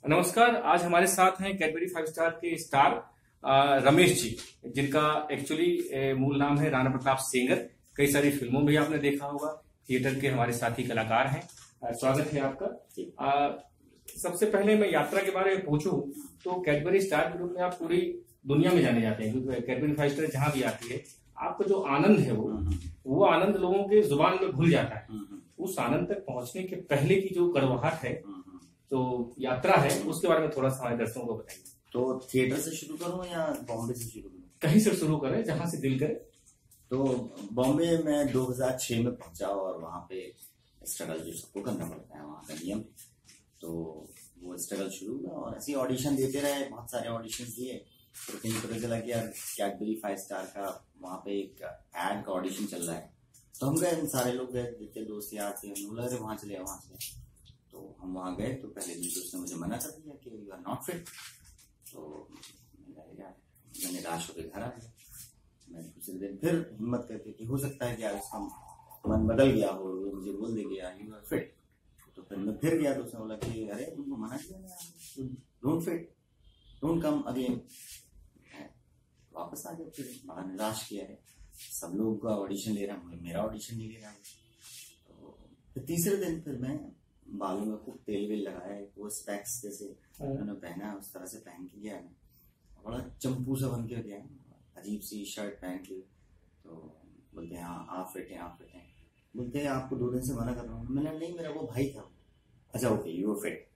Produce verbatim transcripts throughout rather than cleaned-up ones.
नमस्कार। आज हमारे साथ हैं कैडबरी फाइव स्टार के स्टार अ, रमेश जी, जिनका एक्चुअली मूल नाम है राणा प्रताप सेंगर। कई सारी फिल्मों में भी आपने देखा होगा। थिएटर के हमारे साथी कलाकार हैं। अ, स्वागत है आपका। अ, सबसे पहले मैं यात्रा के बारे में पूछूं तो कैडबरी स्टार के रूप में आप पूरी दुनिया में जाने जाते हैं, क्योंकि कैडबरी फाइव स्टार जहां भी आती है आपका जो आनंद है वो वो आनंद लोगों के जुबान में घुल जाता है। उस आनंद तक पहुंचने के पहले की जो कड़वाहट है, तो यात्रा है, उसके बारे में थोड़ा सा हमारे दर्शकों को बताइए। तो थिएटर से शुरू करूं या बॉम्बे से शुरू करूं? कहीं से शुरू करें, जहां से दिल करे। तो बॉम्बे में दो हज़ार छह में पहुंचा और वहां पे स्ट्रगल जो सबको करना पड़ता है, वहां का नियम। तो वो स्ट्रगल शुरू हुआ और ऐसे ऑडिशन देते रहे, बहुत सारे ऑडिशन दिए। तो कहीं पता चला कि यार कैडबरी फाइव स्टार का वहां पे एक एड का ऑडिशन चल रहा है। तो हम गए, सारे लोग गए, जितने दोस्त यार थे, हम लग रहे वहां चले वहां से। तो हम वहां गए तो पहले दिन दोस्त ने मुझे मना कर दिया कि यू आर नॉट फिट। तो मैं निराश होकर घर आ गया। मैं दूसरे दिन फिर हिम्मत करके कि हो सकता है कि यार उसका मन बदल गया हो, वो मुझे बोल दे गया यू आर फिट। तो फिर मैं फिर गया तो उसने बोला कि अरे तुमको मना किया ना, don't fit, don't come again. वापस आ गया, फिर बड़ा निराश किया है। सब लोग का ऑडिशन ले रहा हूँ, मेरा ऑडिशन नहीं ले रहा है। तो फिर तीसरे दिन फिर मैं बालों में खूब तेल वेल लगाया, वो स्पेक्स जैसे उन्होंने पहना उस तरह से पहन के गया। मैं बड़ा चंपू सा बन के गया, अजीब सी शर्ट पहन के। तो बोलते हैं हाँ आप फिट हैं, आप फिट हैं। बोलते हैं आपको दो दिन से मना कर रहा हूँ। मैंने नहीं, मेरा वो भाई था। अच्छा ओके, यू आर फिट।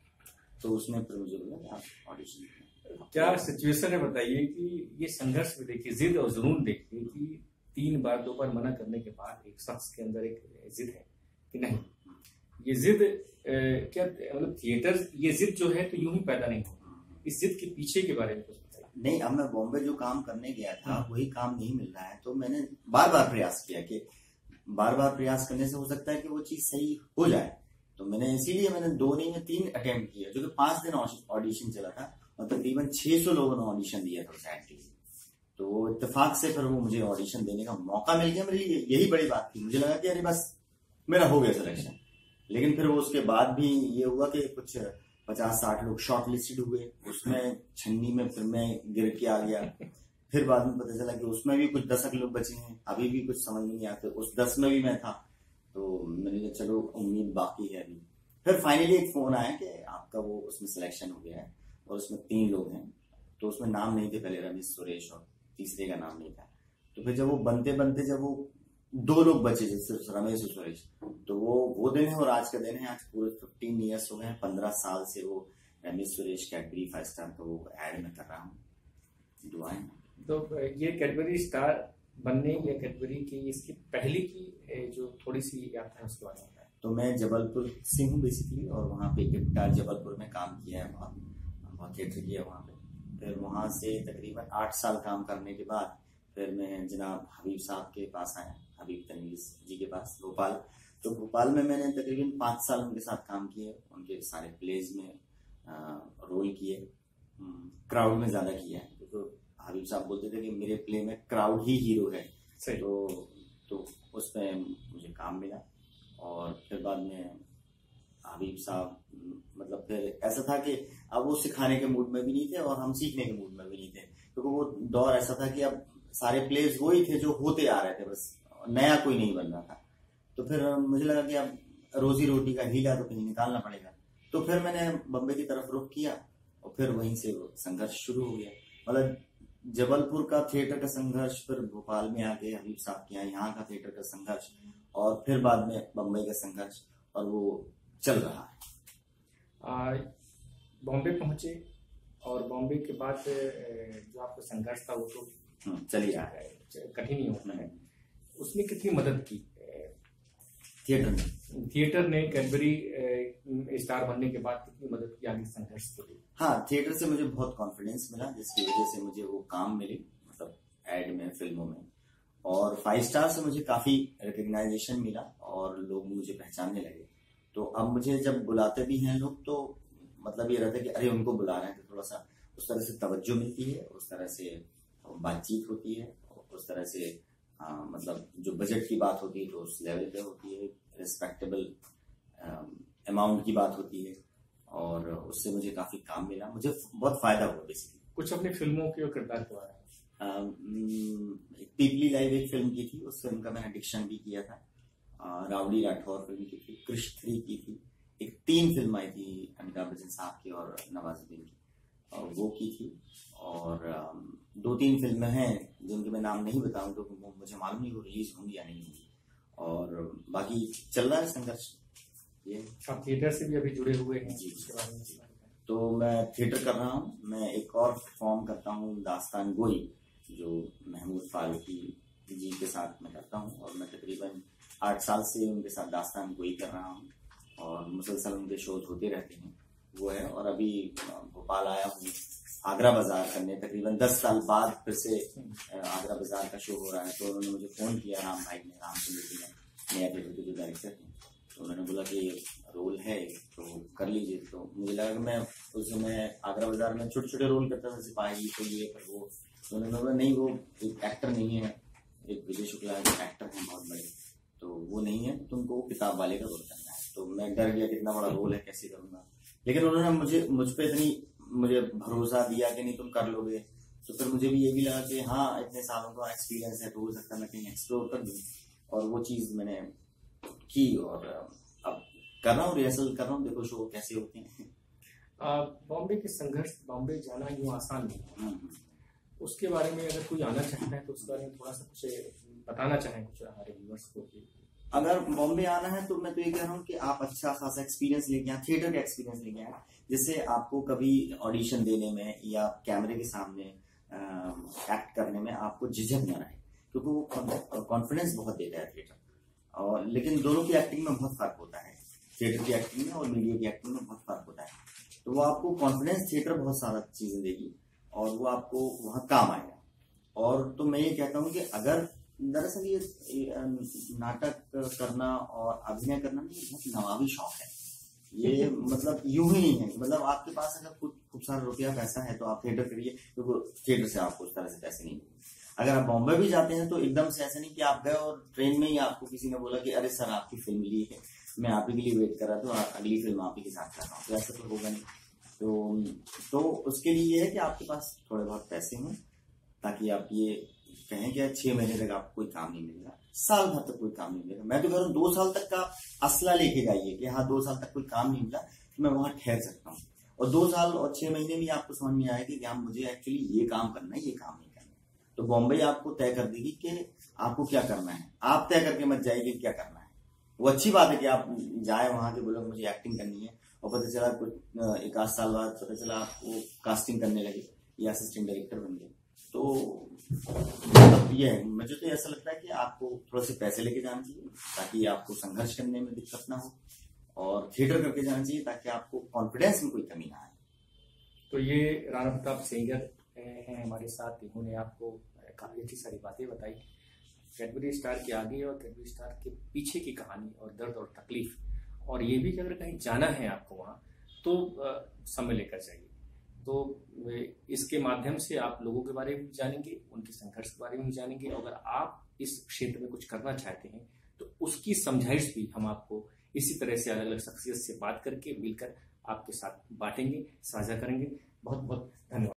तो उसने फिर मुझे बोला आप ऑडिशन। क्या सिचुएशन है बताइए कि ये संघर्ष भी देखिए, जिद और जुनून देखिए कि तीन बार दो बार मना करने के बाद एक शख्स के अंदर एक जिद है कि नहीं, ये जिद क्या मतलब थिएटर, ये जिद जो है तो यूं ही पैदा नहीं होती। इस जिद के पीछे के बारे में कुछ बताइए। नहीं, अब मैं बॉम्बे जो काम करने गया था वही काम नहीं मिल रहा है। तो मैंने बार बार प्रयास किया कि बार बार प्रयास करने से हो सकता है कि वो चीज सही हो जाए। तो मैंने इसीलिए मैंने दो नहीं में तीन अटेम्प्ट किया, जो कि पांच दिन ऑडिशन चला था और तकरीबन छह सौ लोगों ने ऑडिशन दिया था उस एड के लिए। तो इत्तेफाक से फिर वो मुझे ऑडिशन देने का मौका मिल गया। मेरे लिए यही बड़ी बात थी। मुझे लगा कि अरे बस मेरा हो गया सिलेक्शन। लेकिन फिर वो उसके बाद भी ये हुआ कि कुछ पचास साठ लोग शॉर्ट लिस्टेड हुए, उसमें छन्नी में फिर मैं गिर के आ गया। फिर बाद में पता चला कि उसमें भी कुछ दस लोग बचे हैं, अभी भी कुछ समझ नहीं आते, उस दस में भी मैं था। तो मैंने कहा चलो उम्मीद बाकी है अभी। फिर फाइनली एक फोन आया कि आपका वो उसमें सिलेक्शन हो गया है और उसमें तीन लोग हैं। तो उसमें नाम नहीं थे पहले, रमेश सुरेश, और तीसरे का नाम नहीं था। तो फिर जब वो बनते बनते जब वो दो लोग बचे सिर्फ रमेश और सुरेश, तो वो वो दिन है और आज का दिन है। आज पूरे फिफ्टीन ईयर्स हो गए हैं, पंद्रह साल से वो Ramesh Suresh Cadbury five star का वो एड में कर रहा हूँ। दुआएं। तो ये कैडबरी स्टार बनने या कैडबरी की इसकी पहली की जो थोड़ी सी यात्रा है उसके बारे में। तो मैं जबलपुर से हूँ बेसिकली, और वहाँ पे इप्टा जबलपुर में काम किया है, बहुत बहुत थिएटर किया वहाँ पे। फिर वहाँ से तकरीबन आठ साल काम करने के बाद फिर मैं जनाब हबीब साहब के पास आया, हबीब तनवीज जी के पास, भोपाल। तो भोपाल में मैंने तकरीबन पाँच साल उनके साथ काम किए, उनके सारे प्लेज में आ, रोल किए, क्राउड में ज्यादा किया है। तो हबीब साहब बोलते थे कि मेरे प्ले में क्राउड ही हीरो है। तो तो उसमें मुझे काम मिला। और फिर बाद में हबीब साहब मतलब फिर ऐसा था कि अब वो सिखाने के मूड में भी नहीं थे और हम सीखने के मूड में भी नहीं थे, क्योंकि तो वो दौर ऐसा था कि अब सारे प्लेज वही थे जो होते आ रहे थे, बस नया कोई नहीं बन रहा था। तो फिर मुझे लगा कि अब रोजी रोटी का हीला तो कहीं निकालना पड़ेगा। तो फिर मैंने बम्बई की तरफ रुख किया और फिर वहीं से संघर्ष शुरू हो गया। मतलब जबलपुर का थिएटर का संघर्ष, फिर भोपाल में आके हबीब साहब के यहाँ का थिएटर का संघर्ष, और फिर बाद में बम्बई का संघर्ष, और वो चल रहा है। बॉम्बे पहुंचे और बॉम्बे के बाद जो आपका संघर्ष था वो तो चल ही रहा है, कठिन ही होता है। उसने कितनी मदद की थिएटर में? थिएटर ने कैडबरी स्टार बनने के बाद कितनी मदद की आगे संघर्ष के लिए? हाँ, थिएटर से मुझे बहुत कॉन्फिडेंस मिला, जिसकी वजह से मुझे वो काम मिली, मतलब एड में, फिल्मों में। और फाइव स्टार से मुझे काफी रिकग्नाइजेशन मिला और लोग मुझे पहचानने लगे। तो अब मुझे जब बुलाते भी हैं लोग, तो मतलब ये रहता है कि अरे उनको बुला रहे हैं, तो थोड़ा सा उस तरह से तवज्जो मिलती है, उस तरह से बातचीत होती है, उस तरह से आ, मतलब जो बजट की बात होती है तो उस लेवल पे होती है, रिस्पेक्टेबल अमाउंट की बात होती है। और उससे मुझे काफी काम मिला, मुझे बहुत फायदा हुआ बेसिकली। कुछ अपनी फिल्मों के और किरदार के बारे में? पीपली लाइव एक फिल्म की थी, उस फिल्म का मैंने डिक्शन भी किया था। रावड़ी राठौर फिल्म की थी, कृष थ्री की थी, एक तीन फिल्म आई थी अमिताभ बच्चन साहब की और नवाजुद्दीन की, और वो की थी। और दो तीन फिल्में हैं जिनके मैं नाम नहीं बताऊं तो मुझे मालूम नहीं वो रिलीज होंगी या नहीं होंगी। और बाकी चल रहा है संघर्ष। ये आप थिएटर से भी अभी जुड़े हुए हैं जी, उसके बारे में? तो मैं थिएटर कर रहा हूँ। मैं एक और फॉर्म करता हूँ दास्तान गोई, जो महमूद फारूकी जी के साथ मैं करता हूँ, और मैं तकरीबन आठ साल से उनके साथ दास्तान गोई कर रहा हूँ और मुसलसल उनके शोज होते रहते हैं, वो है। और अभी भोपाल आया हूँ आगरा बाजार करने, तकरीबन दस साल बाद फिर से आगरा बाजार का शो हो रहा है। तो उन्होंने मुझे फोन किया, राम भाई ने, रामचंद्र जी ने, नया थिएटर के जो डायरेक्टर हैं, तो उन्होंने बोला कि रोल है तो कर लीजिए। तो मुझे लगा कि मैं उस समय आगरा बाजार में छोटे छोटे रोल करता था, सिपाही तो ये पर वो। तो उन्होंने बोला नहीं, वो एक एक्टर नहीं है, एक विजय शुक्ला एक्टर हैं बहुत बड़े, तो वो नहीं है, तुमको किताब वाले का रोल करना है। तो मैं डर गया कितना बड़ा रोल है, कैसे करूंगा। लेकिन उन्होंने मुझे मुझ पर इतनी मुझे भरोसा दिया कि नहीं तुम कर लोगे। तो फिर मुझे भी ये भी लगा कि हाँ, इतने सालों का एक्सपीरियंस है तो हो सकता है मैं कहीं एक्सप्लोर कर दूं, और वो चीज मैंने की। और अब कर रहा हूँ, रिहर्सल कर रहा हूँ, देखो शो कैसे होते हैं। बॉम्बे के संघर्ष, बॉम्बे जाना यूँ आसान नहीं है, उसके बारे में अगर कोई आना चाहता है तो उसके बारे में थोड़ा सा कुछ बताना चाहें कुछ हमारे व्यूअर्स को? अगर बॉम्बे आना है तो मैं तो ये कह रहा हूँ कि आप अच्छा खासा एक्सपीरियंस लेके आए, थिएटर का एक्सपीरियंस लेके आए, जिससे आपको कभी ऑडिशन देने में या कैमरे के सामने एक्ट करने में आपको झिझक न रहे, क्योंकि वो कॉन्फिडेंस बहुत देता है थिएटर। और लेकिन दोनों की एक्टिंग में बहुत फर्क होता है, थिएटर की एक्टिंग में और मीडिया की एक्टिंग में बहुत फर्क होता है। तो वो आपको कॉन्फिडेंस, थिएटर बहुत सारा चीजें देगी और वो आपको वहाँ काम आएगा। और तो मैं ये कहता हूँ कि अगर दरअसल ये नाटक करना और अभिनय करना नहीं बहुत नवाबी शौक है, ये मतलब यूं ही नहीं है। मतलब आपके पास अगर कुछ खूब सारा रुपया पैसा है तो आप थिएटर करिए, क्योंकि थिएटर से आपको उस तरह से पैसे नहीं मिलेंगे। अगर आप बॉम्बे भी जाते हैं तो एकदम से ऐसा नहीं कि आप गए और ट्रेन में ही आपको किसी ने बोला कि अरे सर आपकी फिल्म ली है, मैं आप ही के लिए वेट कर रहा था, अगली फिल्म आप ही के साथ कर रहा हूँ, तो ऐसा तो होगा नहीं। तो तो उसके लिए ये है कि आपके पास थोड़े बहुत पैसे हों, ताकि आप ये कहें कि छह महीने तक आपको कोई काम नहीं मिलेगा, साल भर तक कोई काम नहीं मिलेगा। मैं तो कह रहा हूँ दो साल तक का असला लेके जाइए कि हाँ दो साल तक कोई काम नहीं मिला तो मैं वहां ठहर सकता हूँ। और दो साल और छह महीने में आपको समझ में आएगा कि हाँ मुझे एक्चुअली ये काम करना है, ये काम नहीं करना है। तो बॉम्बे आपको तय कर देगी कि आपको क्या करना है, आप तय करके मत जाइए क्या करना है। वो अच्छी बात है कि आप जाए वहां के बोलो मुझे एक्टिंग करनी है, और पता चला कुछ एक आध साल बाद पता चला आपको कास्टिंग करने लगे या असिस्टेंट डायरेक्टर बन गए। तो मतलब ये है, मुझे तो ऐसा लगता है कि आपको थोड़े से पैसे लेके जाना चाहिए ताकि आपको संघर्ष करने में दिक्कत ना हो, और थिएटर करके जाना चाहिए ताकि आपको कॉन्फिडेंस में कोई कमी ना आए। तो ये राणा प्रताप सेंगर हैं हमारे साथ, इन्होंने आपको काफी अच्छी सारी बातें बताई कैडबरी स्टार के आगे और कैडबरी स्टार के पीछे की कहानी और दर्द और तकलीफ, और ये भी कि अगर कहीं जाना है आपको वहाँ तो समय लेकर जाइए। तो इसके माध्यम से आप लोगों के बारे में भी जानेंगे, उनके संघर्ष के बारे में भी जानेंगे। अगर आप इस क्षेत्र में कुछ करना चाहते हैं तो उसकी समझाइश भी हम आपको इसी तरह से अलग अलग शख्सियत से बात करके मिलकर आपके साथ बांटेंगे, साझा करेंगे। बहुत बहुत धन्यवाद।